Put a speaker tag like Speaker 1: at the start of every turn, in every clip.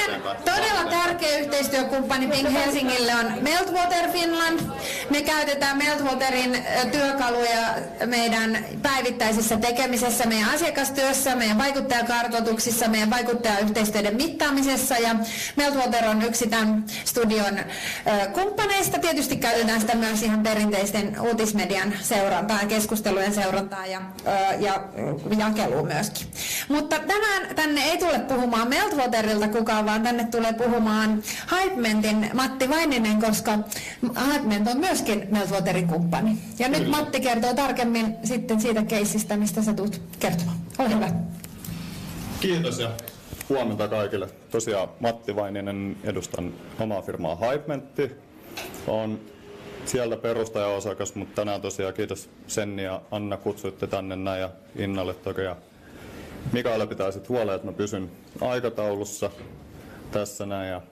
Speaker 1: Toinen todella tärkeä yhteistyökumppani Pink Helsingille on Meltwater Finland. Me käytetään Meltwaterin työkaluja meidän päivittäisessä tekemisessä, meidän asiakastyössä, meidän vaikuttajakartoituksissa, meidän vaikuttajayhteistyöiden mittaamisessa. Ja Meltwater on yksi tämän studion kumppaneista. Tietysti käytetään sitä myös ihan perinteisten uutismedian seurantaan, keskustelujen seurantaan ja jakeluun myöskin. Mutta tänne ei tule puhumaan Meltwaterilta kukaan, vaan tänne tulee puhumaan Hypementin Matti Vaininen, koska Hypement on myöskin Meltwaterin kumppani. Ja nyt Matti kertoo tarkemmin sitten siitä keissistä, mistä sä tulet kertomaan. Ole hyvä.
Speaker 2: Kiitos ja huomenta kaikille. Tosiaan Matti Vaininen, edustan omaa firmaa Hypementti. Olen sieltä perustajaosakas, mutta tänään tosiaan kiitos Senni ja Anna kutsuitte tänne näin ja Innalle toki. Ja Mikaelle pitää sitten huoleen, että mä pysyn aikataulussa tässä näin. Ja,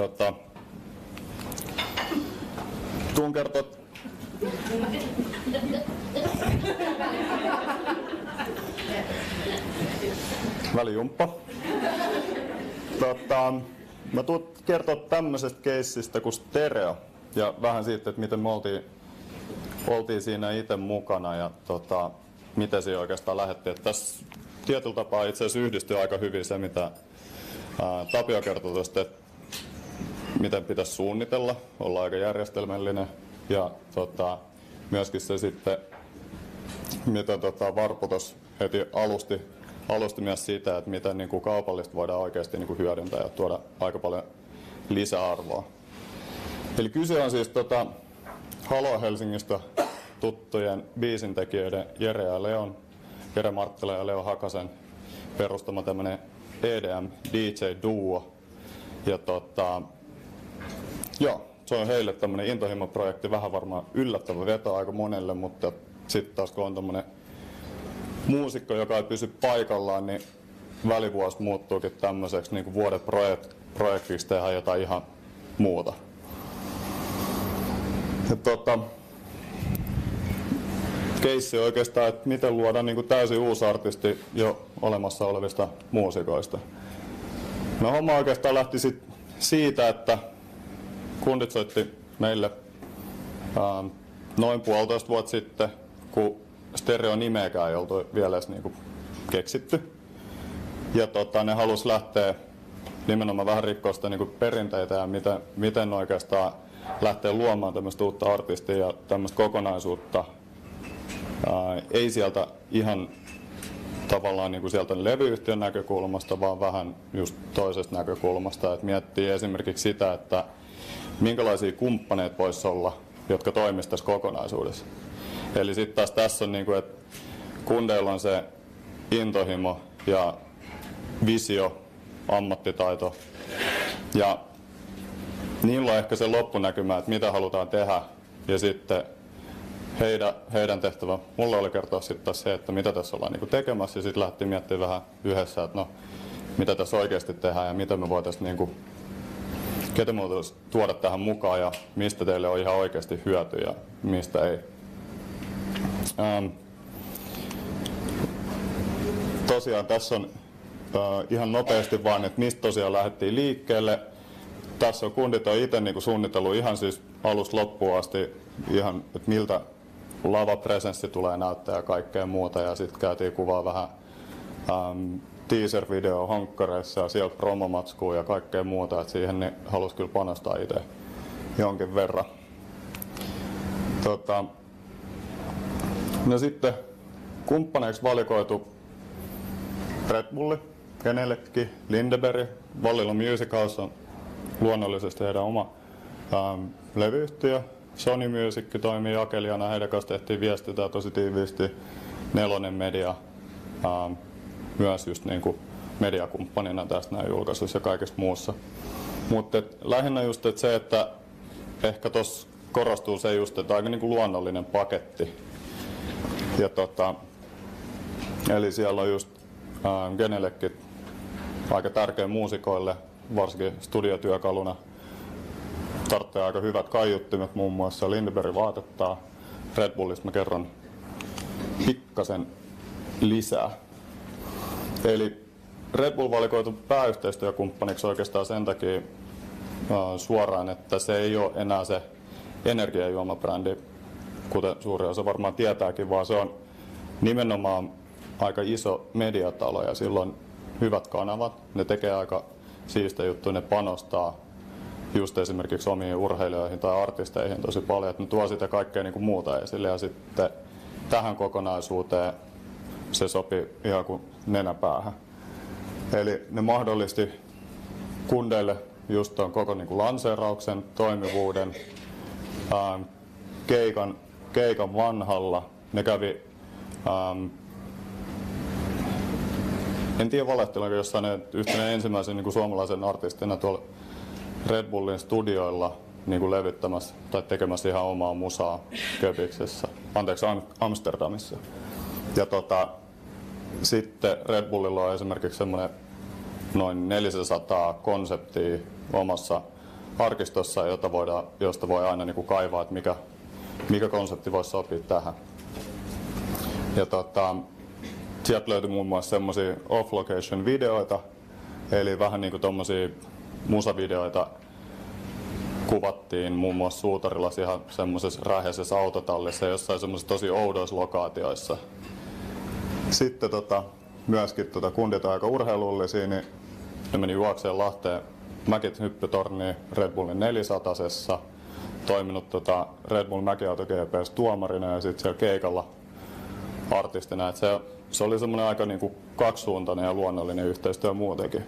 Speaker 2: tuun kertoa välijumppa. Mä tuun kertoa tämmöisestä keissistä kuin Stereo ja vähän siitä, että miten me oltiin siinä itse mukana ja miten siinä oikeastaan lähdettiin. Että tässä tietyllä tapaa itse asiassa yhdistyy aika hyvin se, mitä Tapio kertoi tuosta, että miten pitäisi suunnitella, olla aika järjestelmällinen ja myöskin se sitten, miten Varpu tuossa heti alusti myös sitä, että miten niin kuin kaupallista voidaan oikeasti niin kuin hyödyntää ja tuoda aika paljon lisäarvoa. Eli kyse on siis Halo Helsingistä tuttujen biisintekijöiden Jere Marttila ja Leo Hakasen perustama tämmönen EDM DJ-duo. Ja se on heille tämmönen intohimo-projekti, vähän varmaan yllättävä veto aika monelle, mutta sitten taas kun on tämmönen muusikko, joka ei pysy paikallaan, niin välivuosi muuttuukin tämmöiseksi niin kuin vuodet projektiksi tehdä jotain ihan muuta. Ja keissi oikeastaan, että miten luoda niin kuin täysin uusi artisti jo olemassa olevista muusikoista. No homma oikeastaan lähti siitä, että kundit soitti meille noin 1,5 vuotta sitten, kun Stereo-nimeäkään ei oltu vielä edes niinku keksitty. Ja ne halusi lähteä nimenomaan vähän rikkoa sitä niinku perinteitä ja miten oikeastaan lähteä luomaan tämmöistä uutta artistia ja tämmöistä kokonaisuutta. Ei sieltä ihan tavallaan niinku sieltä levyyhtiön näkökulmasta, vaan vähän just toisesta näkökulmasta. Et miettii esimerkiksi sitä, että minkälaisia kumppaneita voisi olla, jotka toimisivat tässä kokonaisuudessa. Eli sitten taas tässä on niinku, että kundeilla on se intohimo ja visio, ammattitaito ja niillä on ehkä se loppunäkymä, että mitä halutaan tehdä ja sitten heidän tehtävä. Mulle oli kertoa sitten se, että mitä tässä ollaan niinku tekemässä ja sitten lähdettiin miettimään vähän yhdessä, että no, mitä tässä oikeasti tehdään ja mitä me voitaisiin niinku, ketä me voitaisiin tuoda tähän mukaan ja mistä teille on ihan oikeasti hyötyä ja mistä ei. Tosiaan tässä on ihan nopeasti vaan, että mistä tosiaan lähdettiin liikkeelle. Tässä on kundit on itse niinku suunnitellut ihan siis alusta loppuun asti, ihan, että miltä lavapresenssi tulee näyttää ja kaikkea muuta. Ja sitten käytiin kuvaa vähän teaser-video honkkareissa ja sieltä promomatskua ja kaikkea muuta. Et siihen niin halusi kyllä panostaa itse jonkin verran. No sitten kumppaneiksi valikoitu Red Bulli, Genelec, Lindeberg, Vallilla Music House on luonnollisesti heidän oma levyyhtiö. Sony Music toimii jakelijana, heidän kanssa tehtiin viestintää tosi tiiviisti. Nelonen Media myös just niin kuin mediakumppanina tässä näin julkaisuissa ja kaikessa muussa. Mutta lähinnä just se, että ehkä tuossa korostuu se just, että aika niin kuin luonnollinen paketti. Ja eli siellä on just Genelec aika tärkeä muusikoille, varsinkin studiotyökaluna. Tarvitsee aika hyvät kaiuttimet muun muassa. Lindeberg vaatettaa. Red Bullista mä kerron pikkasen lisää. Eli Red Bull valikoitu pääyhteistyökumppaniksi oikeastaan sen takia suoraan, että se ei ole enää se energiajuomabrändi, kuten suuri osa varmaan tietääkin, vaan se on nimenomaan aika iso mediatalo ja silloin hyvät kanavat. Ne tekee aika siistä juttuja, ne panostaa just esimerkiksi omiin urheilijoihin tai artisteihin tosi paljon, että ne tuo sitä kaikkea niin kuin muuta esille ja sitten tähän kokonaisuuteen se sopii ihan kuin nenäpäähän. Eli ne mahdollisti kundeille just tuon koko niin kuin lanseerauksen, toimivuuden, keikan vanhalla. Ne kävi, en tiedä valehtelenko jossain yhtenä ensimmäisen niin kuin suomalaisen artistina tuolla Red Bullin studioilla niin kuin levyttämässä tai tekemässä ihan omaa musaa Köpiksessä, Amsterdamissa. Ja sitten Red Bullilla on esimerkiksi semmoinen noin 400 konseptia omassa arkistossa, josta voi aina niin kuin kaivaa, että mikä konsepti voisi sopia tähän. Ja sieltä löytyi muun muassa semmoisia off-location videoita, eli vähän niin kuin tommosia musavideoita kuvattiin muun muassa Suutarilla ihan semmoisessa räheisessä autotallissa jossain semmoisissa tosi oudoissa lokaatioissa. Sitten myöskin kundit on aika urheilullisia, niin ne meni juokseen Lahteen Mäkit hyppytorniin Red Bullin 400-sessa, toiminut Red Bull Mäkiauto GP:ssä tuomarina ja sitten siellä keikalla artistina. Et se oli semmoinen aika niinku kaksisuuntainen ja luonnollinen yhteistyö muutenkin.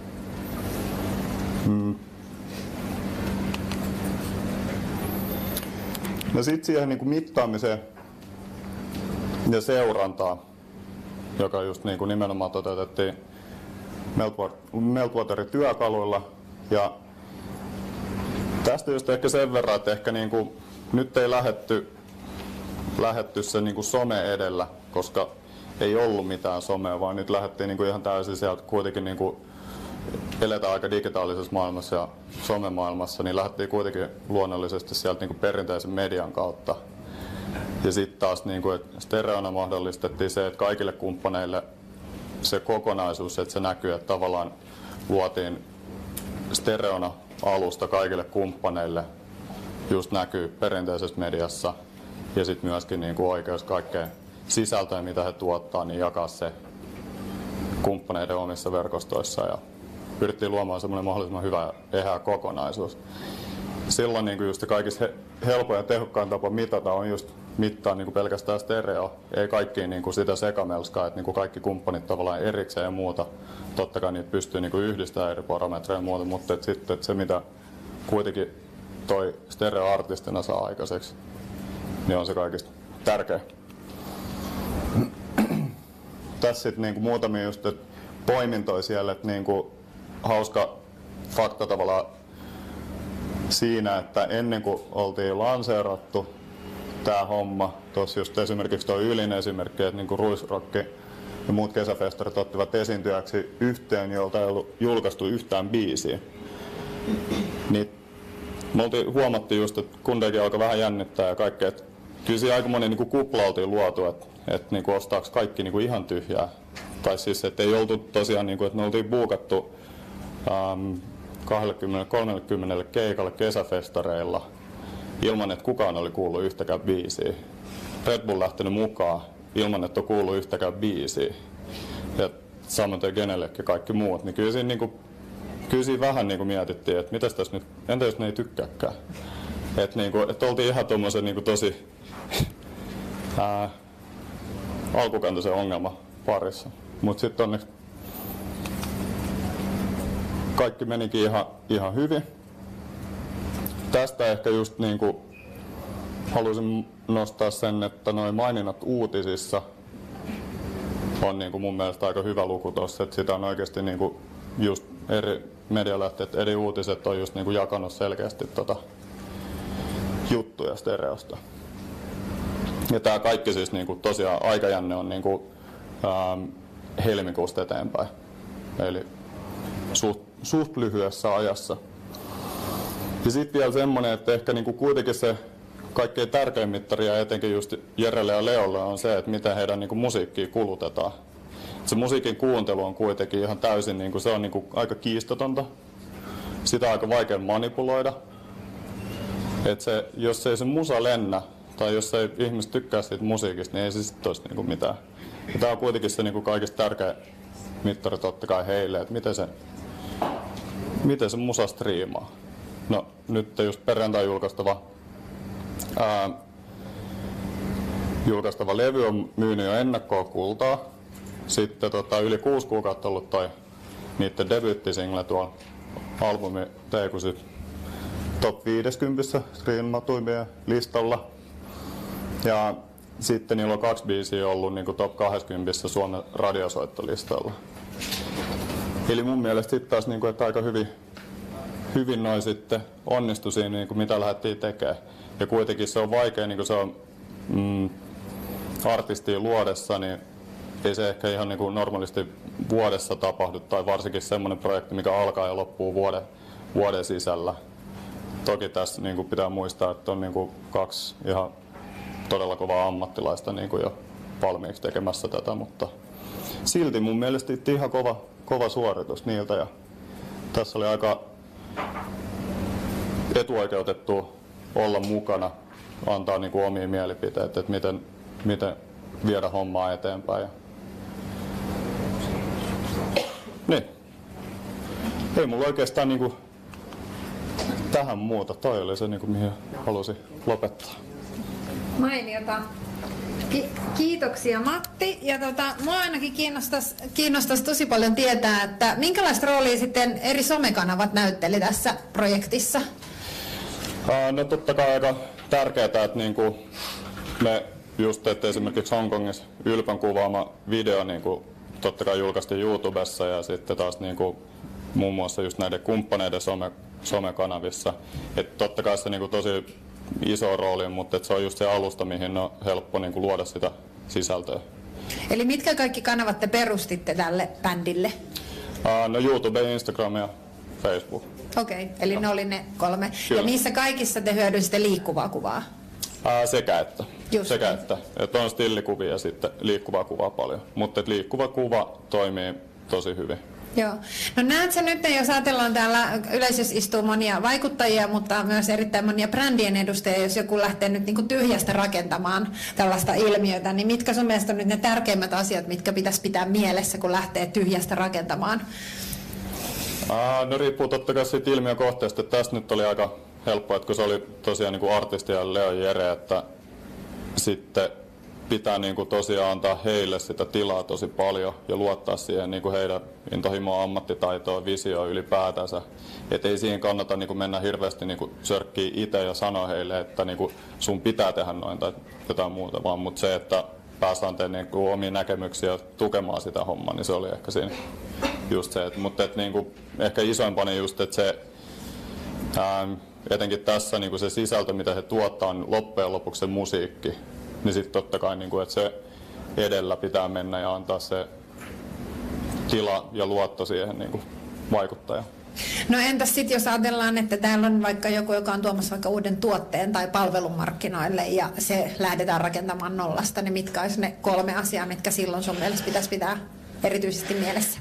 Speaker 2: No sitten siihen niinku mittaamiseen ja seurantaan, joka just niinku nimenomaan toteutettiin Meltwaterin työkaluilla. Ja tästä just ehkä sen verran, että ehkä niinku, nyt ei lähetty se niinku some edellä, koska ei ollut mitään somea, vaan nyt lähdettiin niinku ihan täysin sieltä kuitenkin niinku eletään aika digitaalisessa maailmassa ja somemaailmassa, niin lähdettiin kuitenkin luonnollisesti sieltä niinku perinteisen median kautta. Ja sitten taas niinku, stereona mahdollistettiin se, että kaikille kumppaneille se kokonaisuus, että se näkyy, että tavallaan luotiin stereona alusta kaikille kumppaneille, just näkyy perinteisessä mediassa ja sitten myöskin niinku oikeus kaikkeen sisältöön, mitä he tuottaa, niin jakaa se kumppaneiden omissa verkostoissa ja pyrittiin luomaan semmoinen mahdollisimman hyvä ja eheä kokonaisuus. Silloin niin just kaikista helpoin ja tehokkain tapa mitata on just mittaa niin pelkästään stereo. Ei kaikkiin niin sitä sekamelskaa, että niin kaikki kumppanit tavallaan erikseen ja muuta. Totta kai niitä pystyy niin yhdistämään eri parametreja ja muuta, mutta sitten se mitä kuitenkin toi stereo-artistina saa aikaiseksi, niin on se kaikista tärkeä. Tässä sitten niin muutamia just poimintoja siellä, että niin hauska fakta tavallaan siinä, että ennen kuin oltiin lanseerattu tämä homma, tuossa just esimerkiksi tuo ylin esimerkki, että niin Ruisrock ja muut kesäfestarit ottivat esiintyjäksi yhteen, jolta ei ollut julkaistu yhtään biisiä. Niin me huomattiin just, että kundekin alkoi vähän jännittää ja kaikkea, että kyllä siinä aikamoinen niin kupla oltiin luotu, että niin ostaako kaikki niin ihan tyhjää. Tai siis, että ei oltu tosiaan, niin kuin, että me oltiin buukattu 20-30 keikalle kesäfestareilla ilman, että kukaan oli kuullut yhtäkään biisiä. Red Bull lähtenyt mukaan ilman, että on kuullut yhtäkään biisiä. Ja samoin toi Genelec ja kaikki muut. Niin kyllä siinä vähän niin kuin mietittiin, että mitäs tässä nyt, entä jos ne ei tykkääkään. Että oltiin ihan tommosen niin tosi alkukantaisen ongelma parissa. Mutta sitten onneksi kaikki menikin ihan hyvin. Tästä ehkä just niinku haluaisin nostaa sen, että noin maininnat uutisissa on niinku mun mielestä aika hyvä luku tossa, että sitä on oikeasti niinku just eri medialähteet, eri uutiset on just niinku jakanut selkeästi juttuja stereosta. Ja tää kaikki siis niinku tosiaan aikajänne on niinku helmikuusta eteenpäin. Eli suht lyhyessä ajassa. Ja sitten vielä semmoinen, että ehkä niinku kuitenkin se kaikkein tärkein mittari ja etenkin just Jerelle ja Leolle on se, että miten heidän niinku musiikkia kulutetaan. se musiikin kuuntelu on kuitenkin ihan täysin, niin kuin, se on niin kuin aika kiistatonta. Sitä on aika vaikea manipuloida. Et se, jos ei se musa lennä, tai jos ei ihmiset tykkää siitä musiikista, niin ei se sitten olisi niin kuin mitään. Ja tämä on kuitenkin se niin kuin kaikista tärkeä mittari totta kai heille, että miten se musa striimaa. No nyt just perjantai julkaistava levy on myynyt jo ennakkoa kultaa. Sitten yli 6 kuukautta ollut toi niiden debyyttisingle tuolla albumi Teikusi top 50 striimatuimien listalla. Ja sitten niillä on 2 biisiä ollut niin kuin top 20 Suomen radiosoittolistalla. Eli mun mielestä sitten taas niin kuin, että aika hyvin noin sitten onnistui siinä, niin kuin mitä lähdettiin tekemään. Ja kuitenkin se on vaikea, niin kuin se on artistia luodessa, niin ei se ehkä ihan niin kuin normaalisti vuodessa tapahdu, tai varsinkin semmoinen projekti, mikä alkaa ja loppuu vuoden sisällä. Toki tässä niin kuin pitää muistaa, että on niin kuin 2 ihan todella kovaa ammattilaista niin kuin jo valmiiksi tekemässä tätä, mutta silti mun mielestä ihan kova suoritus niiltä. Ja tässä oli aika etuoikeutettu olla mukana, antaa niin kuin omia mielipiteitä, että miten viedä hommaa eteenpäin. Niin. Ei mulla oikeastaan niin kuin tähän muuta. Toi oli se, niin kuin, mihin halusin lopettaa.
Speaker 1: Mainiota. Kiitoksia Matti. Ja mua ainakin kiinnostaisi tosi paljon tietää, että minkälaista roolia sitten eri somekanavat näytteli tässä projektissa?
Speaker 2: No totta kai aika tärkeää, että niinku me just, että esimerkiksi Hongkongissa Ylpän kuvaama video niinku totta kai julkaistiin YouTubessa ja sitten taas niinku muun muassa just näiden kumppaneiden somekanavissa. Et totta kai se niinku tosi iso rooli, mutta se on just se alusta, mihin on helppo niinku luoda sitä sisältöä.
Speaker 1: Eli mitkä kaikki kanavat te perustitte tälle bändille?
Speaker 2: No YouTube, Instagram ja Facebook.
Speaker 1: Okei, eli ne oli ne 3.
Speaker 2: Kyllä.
Speaker 1: Ja niissä kaikissa te hyödynsitte liikkuvaa kuvaa?
Speaker 2: Sekä että. Että on stillikuvia ja sitten liikkuvaa kuvaa paljon. Mutta liikkuva kuva toimii tosi hyvin.
Speaker 1: Joo. No näetkö nyt, jos ajatellaan täällä yleisössä istuu monia vaikuttajia, mutta myös erittäin monia brändien edustajia, jos joku lähtee nyt niin kuin tyhjästä rakentamaan tällaista ilmiötä, niin mitkä sun mielestä on nyt ne tärkeimmät asiat, mitkä pitäisi pitää mielessä, kun lähtee tyhjästä rakentamaan?
Speaker 2: No riippuu totta kai siitä ilmiökohteesta. Tästä nyt oli aika helppoa, että kun se oli tosiaan niin kuin artisti ja Leo Jere, että sitten pitää niin kuin tosiaan antaa heille sitä tilaa tosi paljon ja luottaa siihen niin kuin heidän intohimoa, ammattitaitoa, visioon ylipäätänsä. Et ei siihen kannata niin kuin mennä hirveästi niin kuin sörkkiä itse ja sanoa heille, että niin kuin sun pitää tehdä noin tai jotain muuta, vaan mutta se, että päästään niin kuin omia näkemyksiä tukemaan sitä hommaa, niin se oli ehkä siinä just se. Mutta niin kuin ehkä isoimpana just, että se etenkin tässä niin kuin se sisältö, mitä he tuottaa, on loppujen lopuksi se musiikki. Niin sitten totta kai, niin kuin, että se edellä pitää mennä ja antaa se tila ja luotto siihen niin kuin vaikuttajalle.
Speaker 1: No entäs sitten, jos ajatellaan, että täällä on vaikka joku, joka on tuomassa vaikka uuden tuotteen tai palvelun markkinoille ja se lähdetään rakentamaan nollasta, niin mitkä olisi ne 3 asiaa, mitkä silloin sun mielestä pitäisi pitää erityisesti mielessä?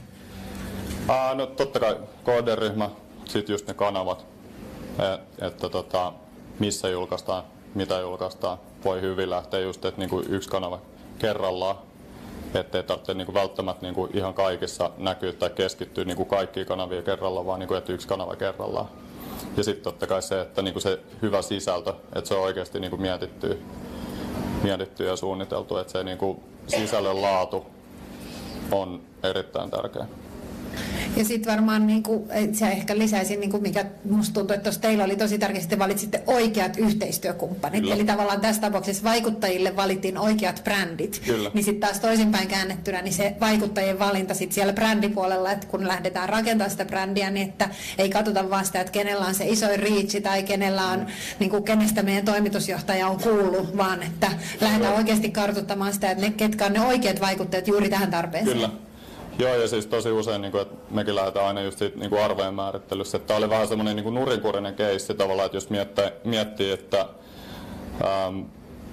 Speaker 2: No totta kai kohderyhmä, sitten just ne kanavat, että missä julkaistaan, mitä julkaistaan. Voi hyvin lähteä just, että niinku yksi kanava kerrallaan, ettei tarvitse niinku välttämättä niinku ihan kaikissa näkyä tai keskittyä niinku kaikkiin kanavia kerrallaan, vaan niinku, että yksi kanava kerrallaan. Ja sitten totta kai se, että niinku se hyvä sisältö, että se on oikeasti niinku mietitty ja suunniteltu, että se niinku sisällön laatu on erittäin tärkeä.
Speaker 1: Ja sitten varmaan niinku, se ehkä lisäisin, niinku, mikä musta tuntuu, että teillä oli tosi tärkeää, että valitsitte oikeat yhteistyökumppanit. Kyllä. Eli tavallaan tässä tapauksessa vaikuttajille valittiin oikeat brändit.
Speaker 2: Kyllä.
Speaker 1: Niin sitten taas toisinpäin käännettynä, niin se vaikuttajien valinta sit siellä brändipuolella, että kun lähdetään rakentamaan sitä brändiä, niin että ei katsota vaan sitä, että kenellä on se isoin reach tai kenellä on, niinku, kenestä meidän toimitusjohtaja on kuullut, vaan että lähdetään oikeasti kartoittamaan sitä, että ne, ketkä on ne oikeat vaikuttajat juuri tähän tarpeeseen.
Speaker 2: Kyllä. Joo, ja siis tosi usein, niin kuin, että mekin lähdetään aina just siitä, niin kuin arvojen määrittelyssä. Tämä oli vähän semmoinen niin nurinkurinen keissi tavallaan, että jos miettii, että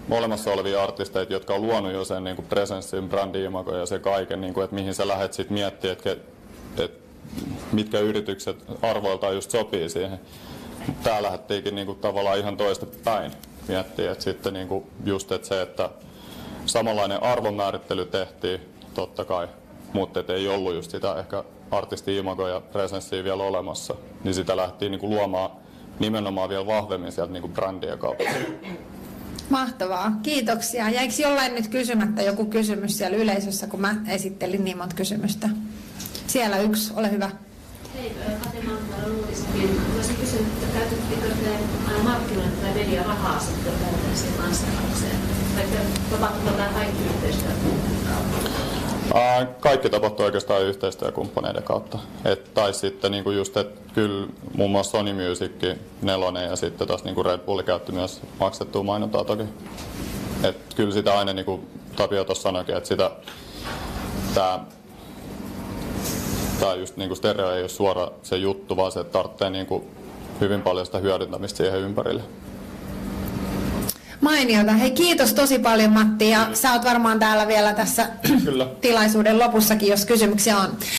Speaker 2: olemassa olevia artisteita, jotka on luonut jo sen niin presenssin, brändi-imagon ja se kaiken, niin kuin, että mihin sä lähdet sitten miettimään, että mitkä yritykset arvoiltaan just sopii siihen. Tää lähdettiinkin niin kuin, tavallaan ihan toista päin miettiä, että sitten niin kuin, just että se, että samanlainen arvonmäärittely tehtiin totta kai, mutta ei ollut just sitä ehkä artisti-imagoa ja presenssiä vielä olemassa, niin sitä lähtiin niin kuin, luomaan nimenomaan vielä vahvemmin sieltä niin kuin brändien kautta.
Speaker 1: Mahtavaa, kiitoksia. Jäikö jollain nyt kysymättä joku kysymys siellä yleisössä, kun mä esittelin niin monta kysymystä? Siellä yksi, ole hyvä.
Speaker 3: Hei, Kati Manttila Uutistakin. Voisin kysyä, että käytettekö te markkinoille tai media rahaa sitten muuten siihen lanseeraukseen? Tai tapahtuuko tämä kaikki yhteistyökumppaneiden kautta?
Speaker 2: Kaikki tapahtuu oikeastaan yhteistyökumppaneiden kautta. Tai sitten niinku just, että kyllä muun muassa Sony Music 4 ja sitten taas niinku Red Bull käytti myös maksettua mainontaa toki. Et kyllä sitä aina, niin kuin Tapio tuossa sanoikin, että sitä tää just niinku stereo ei ole suora se juttu, vaan se tarvitsee niinku hyvin paljon sitä hyödyntämistä siihen ympärille.
Speaker 1: Mainiota. Hei, kiitos tosi paljon Matti, ja sä oot varmaan täällä vielä tässä
Speaker 2: Kyllä.
Speaker 1: tilaisuuden lopussakin, jos kysymyksiä on.